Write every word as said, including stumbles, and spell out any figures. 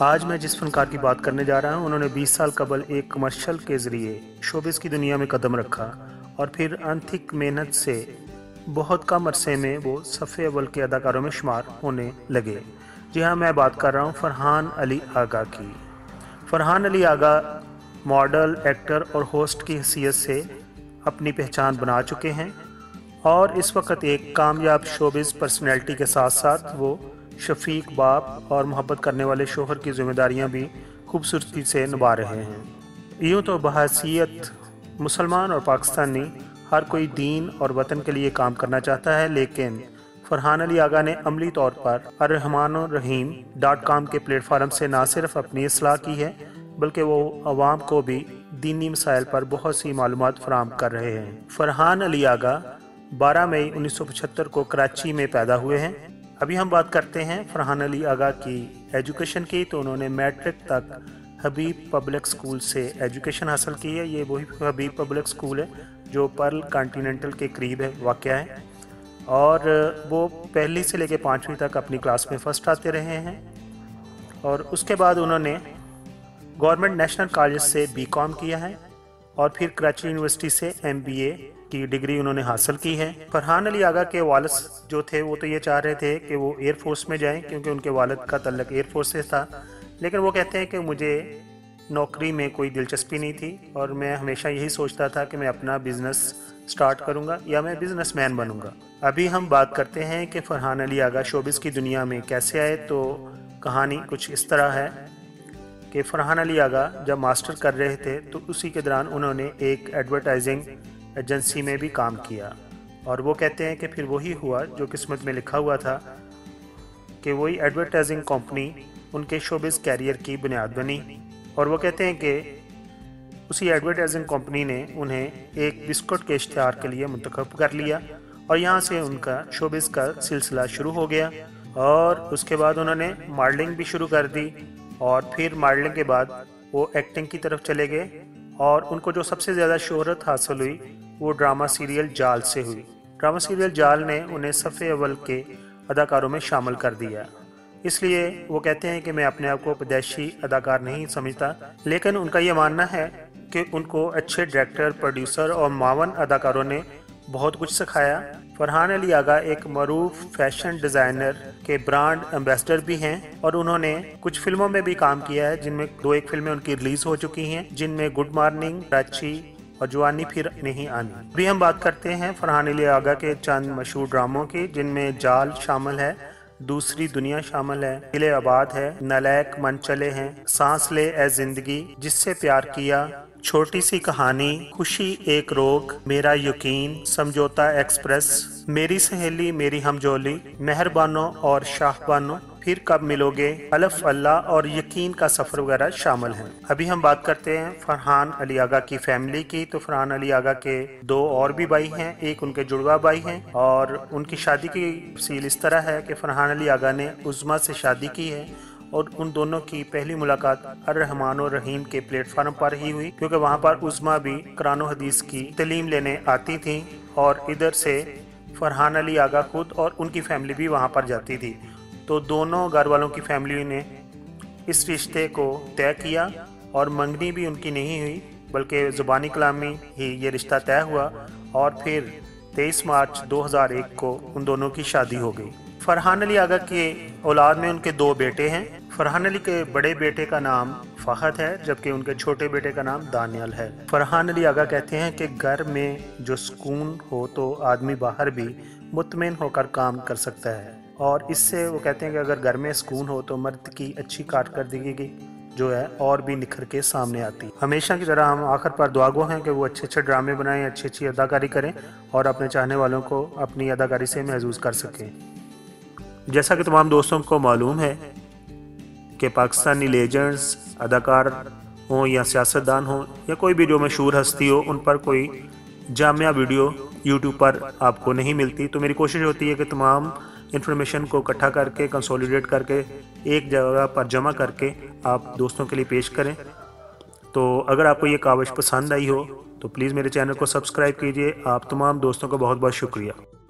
आज मैं जिस फनकार की बात करने जा रहा हूँ उन्होंने बीस साल कबल एक कमर्शियल के ज़रिए शोबिस की दुनिया में कदम रखा और फिर अनथिक मेहनत से बहुत कम अरसे में वो सफ़े अव्वल के अदाकारों में शुमार होने लगे। जी हाँ, मैं बात कर रहा हूँ फरहान अली आगा की। फरहान अली आगा मॉडल, एक्टर और होस्ट की हैसियत से अपनी पहचान बना चुके हैं और इस वक्त एक कामयाब शोबिस पर्सनैलिटी के साथ साथ वो शफीक बाप और मोहब्बत करने वाले शोहर की जिम्मेदारियां भी खूबसूरती से निभा रहे हैं। यूँ तो बहैसियत मुसलमान और पाकिस्तानी हर कोई दीन और वतन के लिए काम करना चाहता है, लेकिन फरहान अली आगा ने अमली तौर पर अर्रहमान रहीम डॉट कॉम के प्लेटफार्म से न सिर्फ अपनी इस्लाह की है बल्कि वो आवाम को भी दीनी मसाइल पर बहुत सी मालूमात फराहम कर रहे हैं। फरहान अली आगा बारह मई उन्नीस सौ पचहत्तर को कराची में पैदा हुए हैं। अभी हम बात करते हैं फरहान अली आगा की एजुकेशन की। तो उन्होंने मैट्रिक तक हबीब पब्लिक स्कूल से एजुकेशन हासिल की है। ये वही हबीब पब्लिक स्कूल है जो पर्ल कॉन्टिनेंटल के करीब है वाक़या है, और वो पहली से लेकर पाँचवीं तक अपनी क्लास में फ़र्स्ट आते रहे हैं। और उसके बाद उन्होंने गवर्नमेंट नेशनल कॉलेज से बी कॉम किया है और फिर कराची यूनिवर्सिटी से एम बी ए की डिग्री उन्होंने हासिल की है। फरहान अली आगा के वालिद जो थे वो तो ये चाह रहे थे कि वो एयर फोर्स में जाएं क्योंकि उनके वालिद का तल्लक एयर फोर्स से था, लेकिन वो कहते हैं कि मुझे नौकरी में कोई दिलचस्पी नहीं थी और मैं हमेशा यही सोचता था कि मैं अपना बिज़नेस स्टार्ट करूंगा या मैं बिज़नेसमैन बनूंगा। अभी हम बात करते हैं कि फरहान अली आगा शोबिस की दुनिया में कैसे आए। तो कहानी कुछ इस तरह है कि फरहान अली आगा जब मास्टर कर रहे थे तो उसी के दौरान उन्होंने एक एडवर्टाइजिंग एजेंसी में भी काम किया और वो कहते हैं कि फिर वही हुआ जो किस्मत में लिखा हुआ था कि वही एडवर्टाइजिंग कंपनी उनके शोबिस कैरियर की बुनियाद बनी। और वो कहते हैं कि उसी एडवर्टाइजिंग कंपनी ने उन्हें एक बिस्कुट के इश्तिहार के लिए मुंतखब कर लिया और यहाँ से उनका शोबिस का सिलसिला शुरू हो गया। और उसके बाद उन्होंने मॉडलिंग भी शुरू कर दी और फिर मॉडलिंग के बाद वो एक्टिंग की तरफ चले गए और उनको जो सबसे ज़्यादा शोहरत हासिल हुई वो ड्रामा सीरियल जाल से हुई। ड्रामा सीरियल जाल ने उन्हें सफ़े अव्वल के अदाकारों में शामिल कर दिया। इसलिए वो कहते हैं कि मैं अपने आप को पैदाइशी अदाकार नहीं समझता, लेकिन उनका ये मानना है कि उनको अच्छे डायरेक्टर, प्रोड्यूसर और मावन अदाकारों ने बहुत कुछ सिखाया। फरहान अली आगा एक मरूफ फैशन डिज़ाइनर के ब्रांड एम्बेसडर भी हैं और उन्होंने कुछ फिल्मों में भी काम किया है, जिनमें दो एक फिल्में उनकी रिलीज़ हो चुकी हैं, जिनमें गुड मॉर्निंग, कराची और जवानी फिर नहीं आनी। अभी हम बात करते हैं फरहान अली आगा के चंद मशहूर ड्रामों की, जिनमें जाल शामिल है, दूसरी दुनिया शामिल है, दिले आबाद है, नलायक मन चले हैं, सांस ले ए जिंदगी, जिससे प्यार किया, छोटी सी कहानी, खुशी एक रोग, मेरा यकीन, समझौता एक्सप्रेस, मेरी सहेली मेरी हमजोली, मेहरबानो और शाहबानो, फिर कब मिलोगे, अलफ अल्लाह और यकीन का सफ़र वगैरह शामिल हैं। अभी हम बात करते हैं फरहान अली आगा की फैमिली की। तो फरहान अली आगा के दो और भी भाई हैं, एक उनके जुड़वा भाई हैं और उनकी शादी की तफसील इस तरह है कि फरहान अली आगा ने उज़मा से शादी की है और उन दोनों की पहली मुलाकात अर्रहमान रहीम के प्लेटफार्म पर ही हुई, क्योंकि वहाँ पर उज़मा भी कुरान हदीस की तालीम लेने आती थी और इधर से फरहान अली आगा खुद और उनकी फैमिली भी वहाँ पर जाती थी। तो दोनों घर वालों की फैमिली ने इस रिश्ते को तय किया और मंगनी भी उनकी नहीं हुई बल्कि ज़ुबानी कलामी ही ये रिश्ता तय हुआ और फिर तेईस मार्च दो हज़ार एक को उन दोनों की शादी हो गई। फरहान अली आगा के औलाद में उनके दो बेटे हैं। फरहान अली के बड़े बेटे का नाम फ़हद है जबकि उनके छोटे बेटे का नाम दानियल है। फरहान अली आगा कहते हैं कि घर में जो सुकून हो तो आदमी बाहर भी मुतमईन होकर काम कर सकता है, और इससे वो कहते हैं कि अगर घर में सुकून हो तो मर्द की अच्छी कारकर्दगी जो है और भी निखर के सामने आती। हमेशा की तरह हम आखिर पर दुआगो हैं कि वो अच्छे अच्छे ड्रामे बनाएं, अच्छी अच्छी अदाकारी करें और अपने चाहने वालों को अपनी अदाकारी से महसूस कर सकें। जैसा कि तमाम दोस्तों को मालूम है कि पाकिस्तानी लेजेंड्स, अदाकार हों या सियासतदान हों या कोई भी जो मशहूर हस्ती हो, उन पर कोई जामिया वीडियो यूट्यूब पर आपको नहीं मिलती। तो मेरी कोशिश होती है कि तमाम इन्फॉर्मेशन को इकट्ठा करके, कंसोलिडेट करके एक जगह पर जमा करके आप दोस्तों के लिए पेश करें। तो अगर आपको ये काविश पसंद आई हो तो प्लीज़ मेरे चैनल को सब्सक्राइब कीजिए। आप तमाम दोस्तों का बहुत बहुत शुक्रिया।